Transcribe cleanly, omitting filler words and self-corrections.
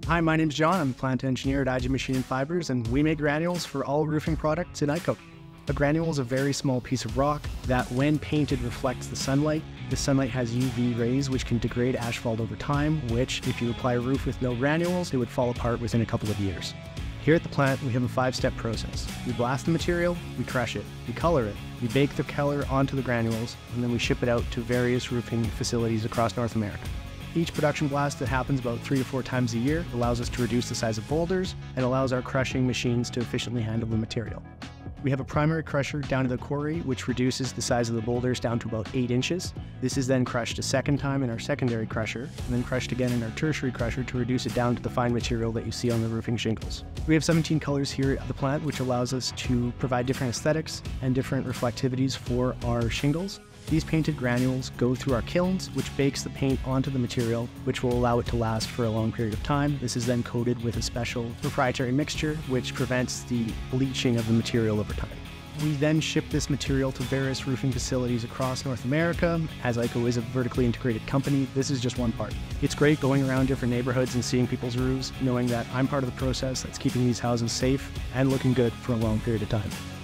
Hi, my name's John. I'm a plant engineer at IG Machine and Fibers, and we make granules for all roofing products in IKO. A granule is a very small piece of rock that, when painted, reflects the sunlight. The sunlight has UV rays which can degrade asphalt over time, which, if you apply a roof with no granules, it would fall apart within a couple of years. Here at the plant, we have a 5-step process. We blast the material, we crush it, we color it, we bake the color onto the granules, and then we ship it out to various roofing facilities across North America. Each production blast that happens about 3 to 4 times a year allows us to reduce the size of boulders and allows our crushing machines to efficiently handle the material. We have a primary crusher down to the quarry, which reduces the size of the boulders down to about 8 inches. This is then crushed a second time in our secondary crusher, and then crushed again in our tertiary crusher to reduce it down to the fine material that you see on the roofing shingles. We have 17 colors here at the plant, which allows us to provide different aesthetics and different reflectivities for our shingles. These painted granules go through our kilns, which bakes the paint onto the material, which will allow it to last for a long period of time. This is then coated with a special proprietary mixture, which prevents the bleaching of the material over time. We then ship this material to various roofing facilities across North America. As IKO is a vertically integrated company, this is just one part. It's great going around different neighborhoods and seeing people's roofs, knowing that I'm part of the process that's keeping these houses safe and looking good for a long period of time.